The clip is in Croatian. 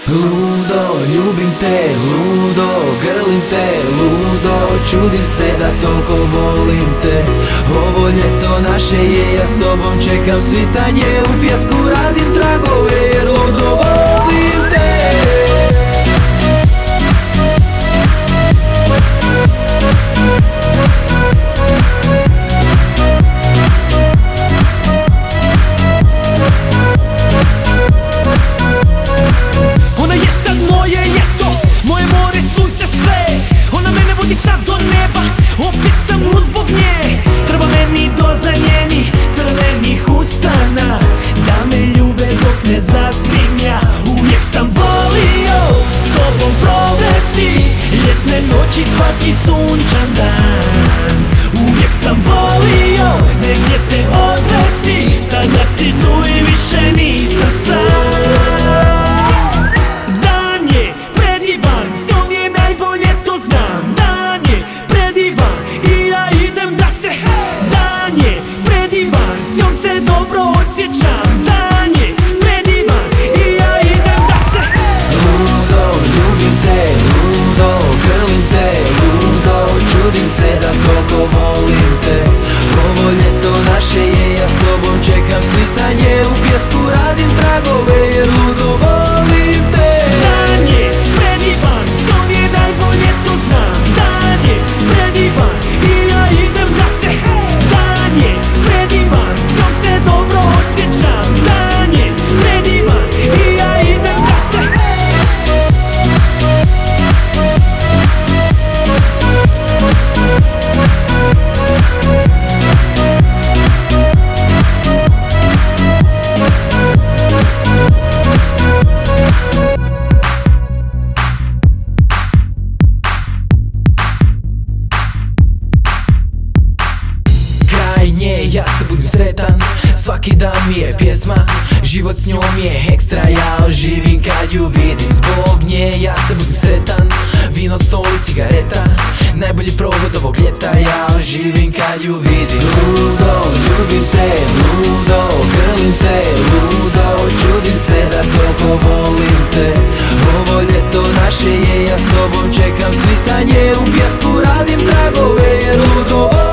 Ludo, ljubim te, ludo, grlim te, ludo, čudim se da toliko volim te. Ovo ljeto naše je, ja s tobom čekam svitanje, u pjesku radim tragove jer ludo volim te. Sad do neba, opet sam lud zbog nje. Treba meni doza njenih crvenih usana, da me ljube dok ne zaspim ja. Uvijek sam volio s tobom provesti ljetne noći, svaki sunčan dan. Uvijek sam volio negdje te odvesti, sada si tu i više nisam sam. Dan je predivan, s njom je najbolje, to znam. I ja idem da se, dan je predivan, s njom se dobro osjećam. Dan je predivan i ja idem da se. Ludo, ljubim te, ludo, grlim te, ludo, čudim se da toliko volim te. Ovo ljeto naše je, ja s tobom čekam svitanje, u pjesku radim tragove jer ludo volim te. Dan je predivan, s njom je najbolje, to znam. Dan je predivan i ja idem da se. Dan je predivan, s njom se dobro osjećam. Dan je predivan i ja idem da se. Ja se budim sretan, svaki dan mi je pjesma, život s njom je ekstra, ja živim kad ju vidim. Zbog nje ja se budim sretan, vino, stol i cigareta, najbolji provod ovog ljeta, ja živim kad ju vidim. Ludo, ljubim te, ludo, grlim te, ludo, čudim se da toliko volim te. Ovo ljeto naše je, ja s tobom čekam svitanje, u pjesku radim tragove jer ludo volim te.